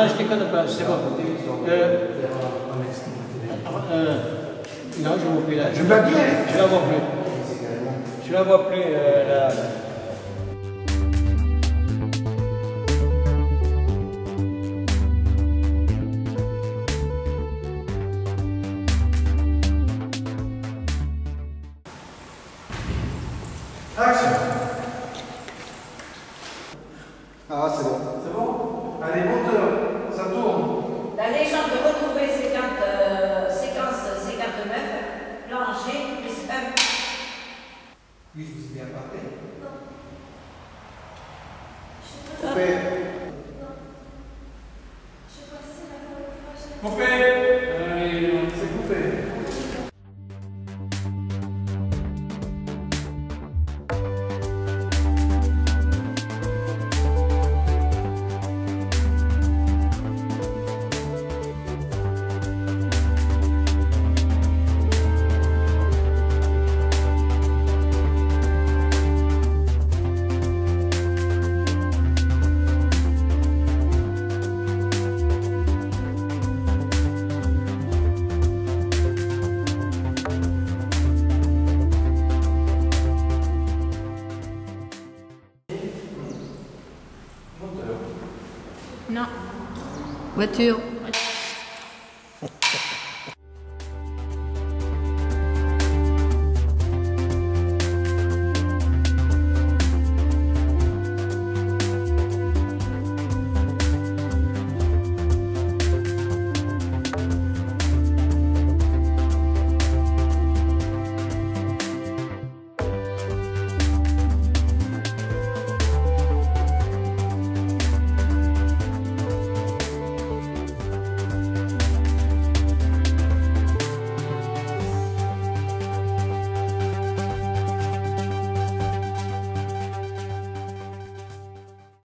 Non, je ne déconne pas, c'est bon. Non, je ne vois plus là. Je veux bien. Je la vois plus. Je la vois plus là. Action. Ah, c'est bon. C'est bon? Allez, moteur, ça tourne. La légende de retrouver ces séquences 59, plancher, plus 1. Oui, je vous ai bien parlé. Coupé. Coupé. Allez, c'est coupé. Non. Voiture.